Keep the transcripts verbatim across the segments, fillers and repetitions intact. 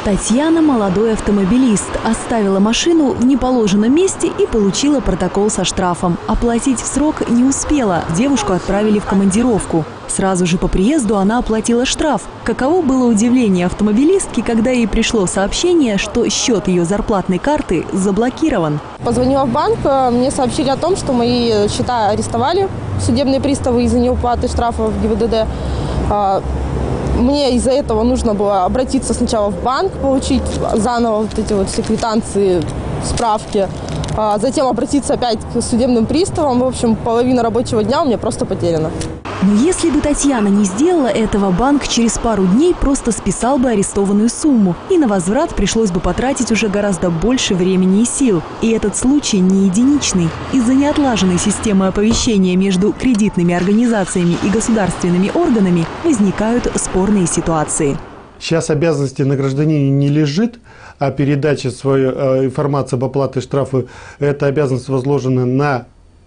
Татьяна – молодой автомобилист. Оставила машину в неположенном месте и получила протокол со штрафом. Оплатить в срок не успела. Девушку отправили в командировку. Сразу же по приезду она оплатила штраф. Каково было удивление автомобилистки, когда ей пришло сообщение, что счет ее зарплатной карты заблокирован. Позвонила в банк, мне сообщили о том, что мои счета арестовали, судебные приставы из-за неуплаты штрафа в ГИБДД. Мне из-за этого нужно было обратиться сначала в банк, получить заново вот эти вот все квитанции, справки, а затем обратиться опять к судебным приставам. В общем, половина рабочего дня у меня просто потеряна. Но если бы Татьяна не сделала этого, банк через пару дней просто списал бы арестованную сумму. И на возврат пришлось бы потратить уже гораздо больше времени и сил. И этот случай не единичный. Из-за неотлаженной системы оповещения между кредитными организациями и государственными органами возникают спорные ситуации. Сейчас обязанности на гражданине не лежит, а передача своей э, информации об оплате штрафа, эта обязанность возложена на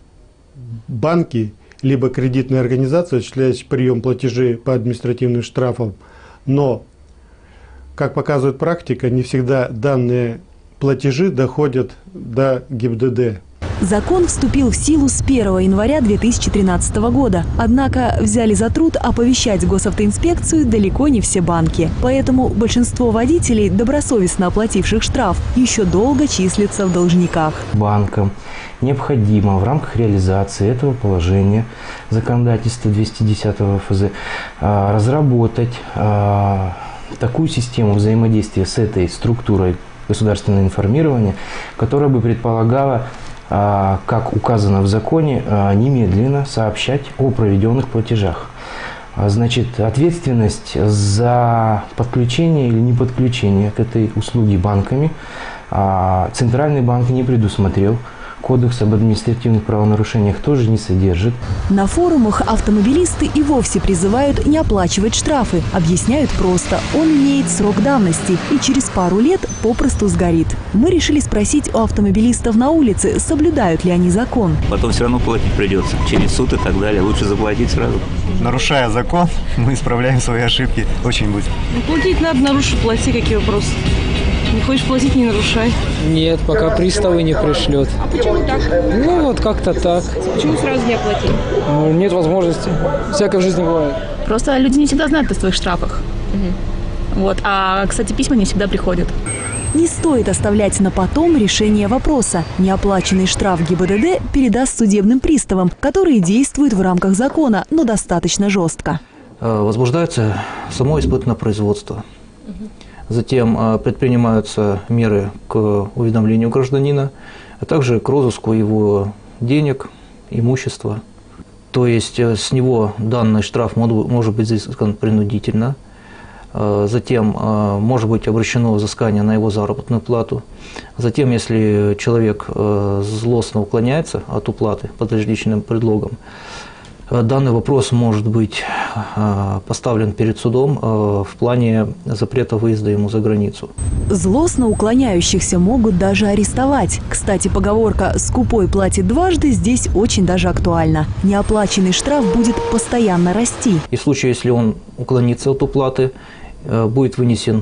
банки, либо кредитная организация, осуществляющая прием платежей по административным штрафам. Но, как показывает практика, не всегда данные платежи доходят до ГИБДД. Закон вступил в силу с первого января две тысячи тринадцатого года. Однако взяли за труд оповещать госавтоинспекцию далеко не все банки. Поэтому большинство водителей, добросовестно оплативших штраф, еще долго числятся в должниках. Банкам необходимо в рамках реализации этого положения законодательства двести десятого эф зэ разработать такую систему взаимодействия с этой структурой государственного информирования, которая бы предполагала, как указано в законе, немедленно сообщать о проведенных платежах. Значит, ответственность за подключение или не подключение к этой услуге банками Центральный банк не предусмотрел. Кодекс об административных правонарушениях тоже не содержит. На форумах автомобилисты и вовсе призывают не оплачивать штрафы. Объясняют просто: он имеет срок давности и через пару лет попросту сгорит. Мы решили спросить у автомобилистов на улице, соблюдают ли они закон. Потом все равно платить придется. Через суд и так далее. Лучше заплатить сразу. Нарушая закон, мы исправляем свои ошибки очень быстро. Платить надо, нарушить, плати, какие вопросы. Не хочешь платить, не нарушай. Нет, пока приставы не пришлют. А почему так? Ну, вот как-то так. Почему сразу не оплатить? Ну, нет возможности. Всякое в жизни бывает. Просто люди не всегда знают о своих штрафах. Угу. Вот. А, кстати, письма не всегда приходят. Не стоит оставлять на потом решение вопроса. Неоплаченный штраф ГИБДД передаст судебным приставам, которые действуют в рамках закона, но достаточно жестко. Возбуждается само испытательное производство. Затем предпринимаются меры к уведомлению гражданина, а также к розыску его денег, имущества. То есть с него данный штраф может быть взыскан принудительно. Затем может быть обращено взыскание на его заработную плату. Затем, если человек злостно уклоняется от уплаты под различным предлогом, данный вопрос может быть поставлен перед судом в плане запрета выезда ему за границу. Злостно уклоняющихся могут даже арестовать. Кстати, поговорка «скупой платит дважды» здесь очень даже актуальна. Неоплаченный штраф будет постоянно расти. И в случае, если он уклонится от уплаты, будет вынесен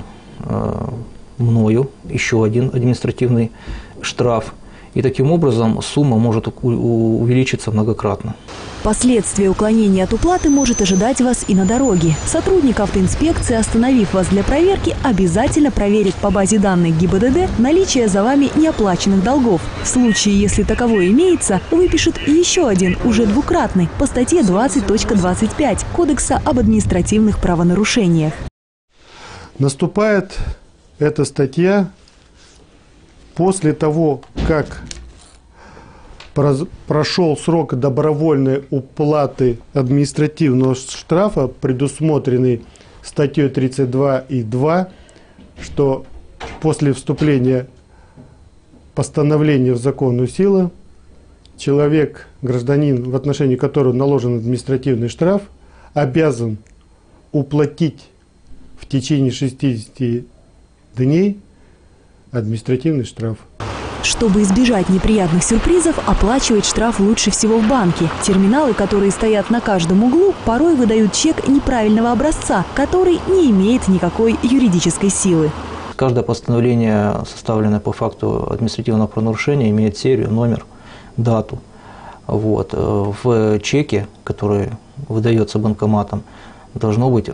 мною еще один административный штраф. И таким образом сумма может увеличиться многократно. Последствия уклонения от уплаты может ожидать вас и на дороге. Сотрудник автоинспекции, остановив вас для проверки, обязательно проверит по базе данных ГИБДД наличие за вами неоплаченных долгов. В случае, если таковое имеется, выпишет еще один, уже двукратный, по статье двадцать точка двадцать пять Кодекса об административных правонарушениях. Наступает эта статья после того, как прошел срок добровольной уплаты административного штрафа, предусмотренный статьей тридцать два и два, что после вступления постановления в законную силу человек, гражданин, в отношении которого наложен административный штраф, обязан уплатить в течение шестидесяти дней административный штраф. Чтобы избежать неприятных сюрпризов, оплачивать штраф лучше всего в банке. Терминалы, которые стоят на каждом углу, порой выдают чек неправильного образца, который не имеет никакой юридической силы. каждое постановление, составленное по факту административного правонарушения, имеет серию, номер, дату. Вот. В чеке, который выдается банкоматом, должно быть,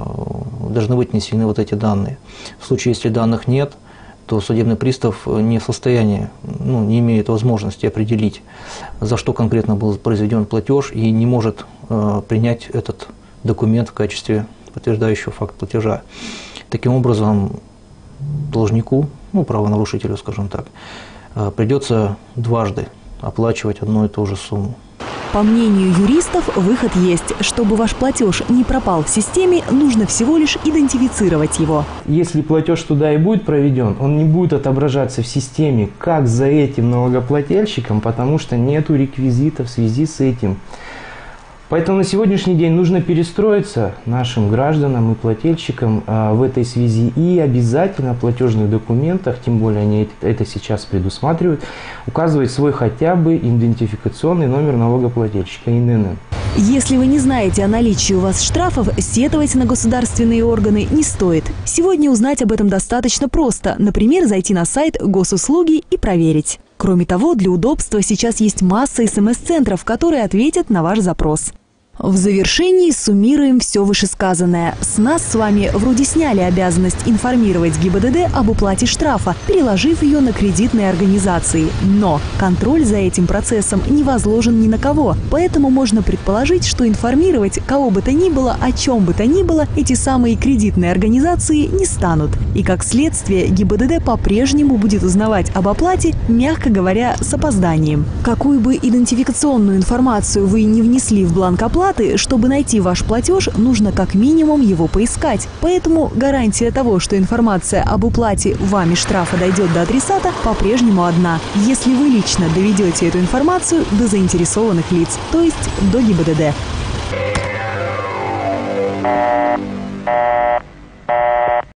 должны быть внесены вот эти данные. В случае, если данных нет, то судебный пристав не в состоянии, ну, не имеет возможности определить, за что конкретно был произведен платеж, и не может э, принять этот документ в качестве подтверждающего факт платежа. Таким образом, должнику, ну, правонарушителю, скажем так, э, придется дважды оплачивать одну и ту же сумму. По мнению юристов, выход есть. Чтобы ваш платеж не пропал в системе, нужно всего лишь идентифицировать его. Если платеж туда и будет проведен, он не будет отображаться в системе, как за этим налогоплательщиком, потому что нету реквизита в связи с этим. Поэтому на сегодняшний день нужно перестроиться нашим гражданам и плательщикам а, в этой связи, и обязательно в платежных документах, тем более они это сейчас предусматривают, указывать свой хотя бы идентификационный номер налогоплательщика, эн эн эн. Если вы не знаете о наличии у вас штрафов, сетовать на государственные органы не стоит. Сегодня узнать об этом достаточно просто. Например, зайти на сайт госуслуги и проверить. Кроме того, для удобства сейчас есть масса эс эм эс-центров, которые ответят на ваш запрос. В завершении суммируем все вышесказанное. С нас с вами вроде сняли обязанность информировать ГИБДД об уплате штрафа, переложив ее на кредитные организации. Но контроль за этим процессом не возложен ни на кого. Поэтому можно предположить, что информировать кого бы то ни было, о чем бы то ни было, эти самые кредитные организации не станут. И как следствие, ГИБДД по-прежнему будет узнавать об оплате, мягко говоря, с опозданием. Какую бы идентификационную информацию вы не внесли в бланк оплаты, чтобы найти ваш платеж, нужно как минимум его поискать. Поэтому гарантия того, что информация об уплате вами штрафа дойдет до адресата, по-прежнему одна. Если вы лично доведете эту информацию до заинтересованных лиц, то есть до ГИБДД.